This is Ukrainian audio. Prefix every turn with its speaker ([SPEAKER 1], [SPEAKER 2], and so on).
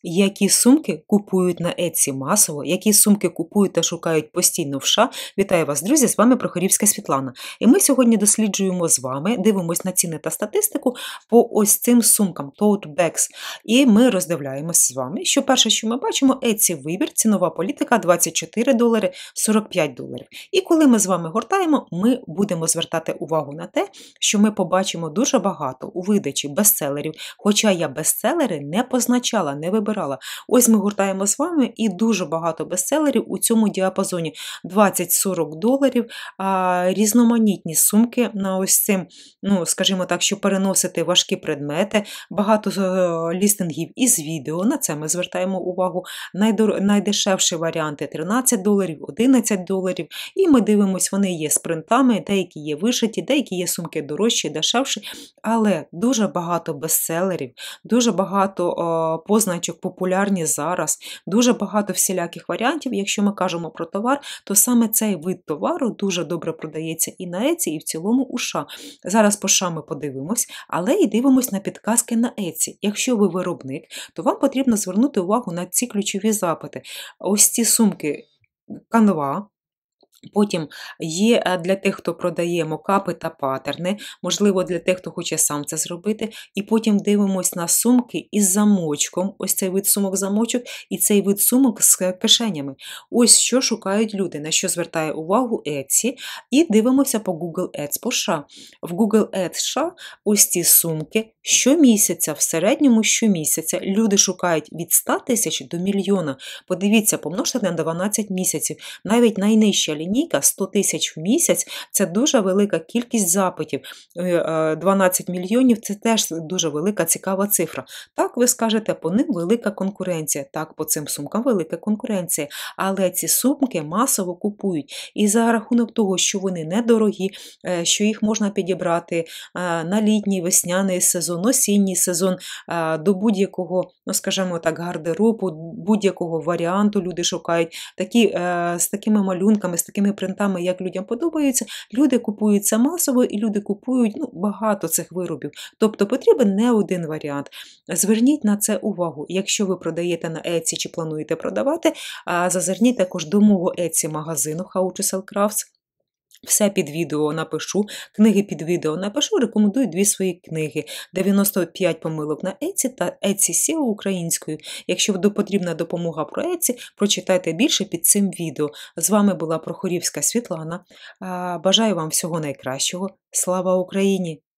[SPEAKER 1] Які сумки купують на Etsy масово, які сумки купують та шукають постійно в США. Вітаю вас, друзі! З вами Прохорівська Світлана. І ми сьогодні досліджуємо з вами, дивимось на ціни та статистику по ось цим сумкам, tote bags. І ми роздивляємося з вами, що перше, що ми бачимо, Etsy вибір, цінова політика $24, $45. І коли ми з вами гортаємо, ми будемо звертати увагу на те, що ми побачимо дуже багато у видачі бестселерів, хоча я бестселери не позначала, не вибирала. Ось ми гуртаємо з вами і дуже багато бестселерів у цьому діапазоні $20-40, різноманітні сумки на ось цим, скажімо так, що переносити важкі предмети, багато лістингів із відео, на це ми звертаємо увагу, найдешевші варіанти $13, $11, і ми дивимося, вони є з принтами, деякі є вишиті, деякі є сумки дорожчі, дешевші, але дуже багато бестселерів, дуже багато позначок популярні зараз, дуже багато всіляких варіантів. Якщо ми кажемо про товар, то саме цей вид товару дуже добре продається і на Etsy, і в цілому у США. Зараз по США ми подивимось, але і дивимось на підказки на Etsy. Якщо ви виробник, то вам потрібно звернути увагу на ці ключові запити. Ось ці сумки Canva. Потім є для тих, хто продає мокапи та паттерни, можливо, для тих, хто хоче сам це зробити. І потім дивимось на сумки із замочком, ось цей вид сумок-замочок і цей вид сумок з кишенями. Ось що шукають люди, на що звертає увагу Etsy. І дивимося по Google Ads по США. В Google Ads США ось ці сумки щомісяця, в середньому щомісяця люди шукають від 100 тисяч до мільйона. Подивіться, помножте на 12 місяців. Навіть найнижча лінійка 100 тисяч в місяць – це дуже велика кількість запитів. 12 мільйонів – це теж дуже велика, цікава цифра. Так, ви скажете, по ним велика конкуренція. Так, по цим сумкам велика конкуренція. Але ці сумки масово купують. І за рахунок того, що вони недорогі, що їх можна підібрати на літній, весняний сезон, осінній сезон, до будь-якого, скажімо так, гардеробу, будь-якого варіанту люди шукають. З такими малюнками, з такими принтами, як людям подобаються, люди купують це масово і люди купують багато цих виробів. Тобто потрібен не один варіант. Зверніть на це увагу. Якщо ви продаєте на Etsy чи плануєте продавати, зазирніть також до мого Etsy-магазину How to Sell Crafts. Все під відео напишу, книги під відео напишу, рекомендую 2 свої книги. 95 помилок на Etsy та Etsy SEO українською. Якщо потрібна допомога про Etsy, прочитайте більше під цим відео. З вами була Прохорівська Світлана. Бажаю вам всього найкращого. Слава Україні!